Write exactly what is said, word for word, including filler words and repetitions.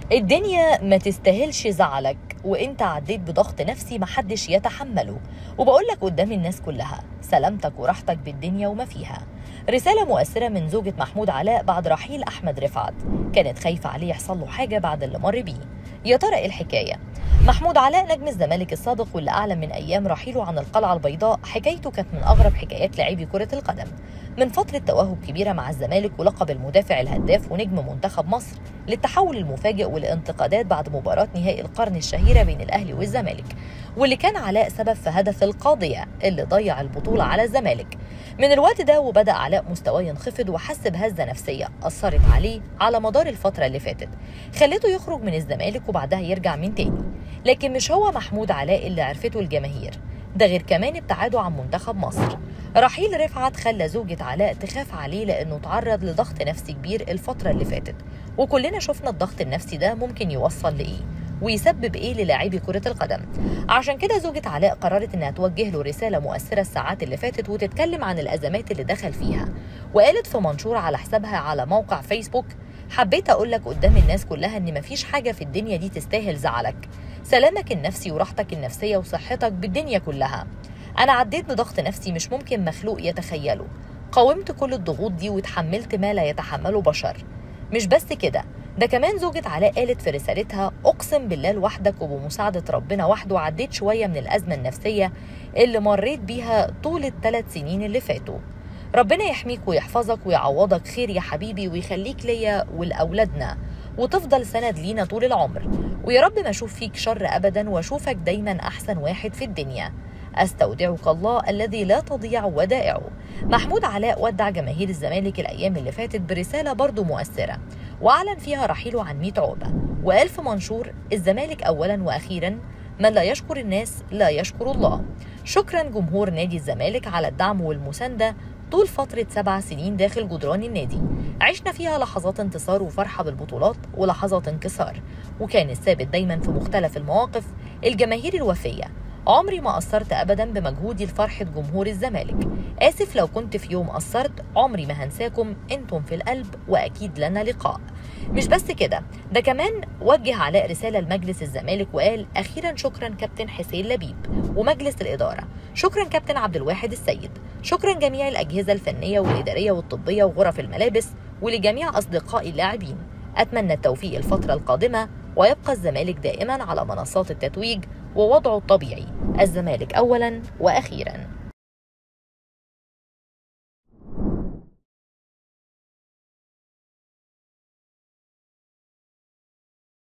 الدنيا ما تستاهلش زعلك، وانت عديت بضغط نفسي محدش يتحمله، وبقولك قدام الناس كلها سلامتك وراحتك بالدنيا وما فيها. رسالة مؤثرة من زوجة محمود علاء بعد رحيل أحمد رفعت، كانت خايفة عليه يحصل له حاجة بعد اللي مر بيه. يا ترى ايه الحكاية؟ محمود علاء نجم الزمالك السابق واللي أعلن من أيام رحيله عن القلعة البيضاء حكايته كانت من أغرب حكايات لاعبي كرة القدم. من فترة توهج كبيرة مع الزمالك ولقب المدافع الهداف ونجم منتخب مصر، للتحول المفاجئ والانتقادات بعد مباراة نهائي القرن الشهيرة بين الأهلي والزمالك، واللي كان علاء سبب في هدف القاضية اللي ضيع البطولة على الزمالك. من الوقت ده وبدأ علاء مستواه ينخفض وحس بهزة نفسية أثرت عليه على مدار الفترة اللي فاتت، خلته يخرج من الزمالك وبعدها يرجع من تاني. لكن مش هو محمود علاء اللي عرفته الجماهير، ده غير كمان ابتعاده عن منتخب مصر. رحيل رفعت خلى زوجة علاء تخاف عليه لأنه تعرض لضغط نفسي كبير الفترة اللي فاتت، وكلنا شفنا الضغط النفسي ده ممكن يوصل لإيه ويسبب إيه للاعبي كرة القدم. عشان كده زوجة علاء قررت إنها توجه له رسالة مؤثرة الساعات اللي فاتت وتتكلم عن الأزمات اللي دخل فيها. وقالت في منشور على حسابها على موقع فيسبوك: حبيت أقولك قدام الناس كلها إن مفيش حاجة في الدنيا دي تستاهل زعلك، سلامك النفسي وراحتك النفسية وصحتك بالدنيا كلها. أنا عديت بضغط نفسي مش ممكن مخلوق يتخيله، قاومت كل الضغوط دي وتحملت ما لا يتحمله بشر. مش بس كده، ده كمان زوجة علاء قالت في رسالتها: أقسم بالله لوحدك وبمساعدة ربنا وحده عديت شوية من الأزمة النفسية اللي مريت بيها طول الثلاث سنين اللي فاتوا. ربنا يحميك ويحفظك ويعوضك خير يا حبيبي، ويخليك ليا ولأولادنا، وتفضل سند لينا طول العمر، ويا رب ما أشوف فيك شر أبدا وأشوفك دايما أحسن واحد في الدنيا. أستودعك الله الذي لا تضيع ودائعه. محمود علاء ودع جماهير الزمالك الأيام اللي فاتت برسالة برضو مؤثرة، وأعلن فيها رحيله عن مية عقبة، وقال في منشور: الزمالك أولا وأخيرا، من لا يشكر الناس لا يشكر الله. شكرا جمهور نادي الزمالك على الدعم والمساندة طول فترة سبع سنين داخل جدران النادي، عشنا فيها لحظات انتصار وفرحة بالبطولات ولحظات انكسار، وكان الثابت دايما في مختلف المواقف الجماهير الوفية. عمري ما قصرت أبدا بمجهودي لفرحة جمهور الزمالك، آسف لو كنت في يوم قصرت، عمري ما هنساكم، انتم في القلب وأكيد لنا لقاء. مش بس كده، ده كمان وجه علاء رسالة لمجلس الزمالك وقال: أخيرا شكرا كابتن حسين لبيب ومجلس الإدارة، شكرا كابتن عبد الواحد السيد، شكرا جميع الأجهزة الفنية والإدارية والطبية وغرف الملابس، ولجميع أصدقائي اللاعبين. أتمنى التوفيق الفترة القادمة، ويبقى الزمالك دائما على منصات التتويج ووضعه الطبيعي، الزمالك أولا وأخيرا.